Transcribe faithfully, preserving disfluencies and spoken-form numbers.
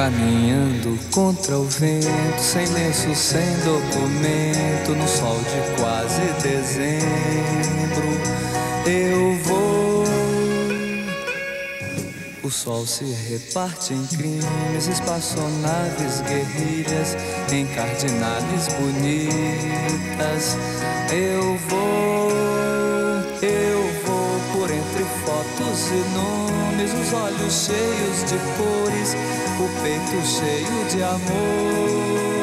Caminhando contra o vento, sem lenço, sem documento, no sol de quase dezembro, eu vou. O sol se reparte em crimes, espaçonaves, guerrilhas, em cardinales bonitas. Eu vou, eu vou por entre fotos e nomes, os olhos cheios de cores, o peito cheio de amor.